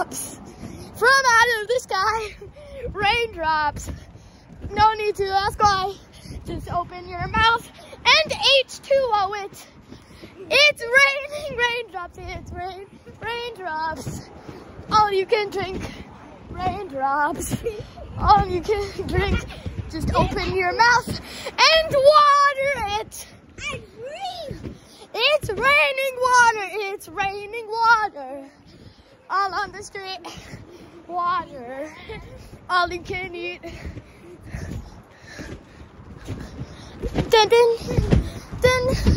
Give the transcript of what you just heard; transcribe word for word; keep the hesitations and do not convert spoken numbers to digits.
raindrops from out of the sky. Raindrops. No need to ask why. Just open your mouth and H two O it. It's raining raindrops. It's rain raindrops. All you can drink. Raindrops. All you can drink. Just open your mouth and water it. It's raining water. It's raining water. All on the street. Water. All you can eat. Dun dun dun.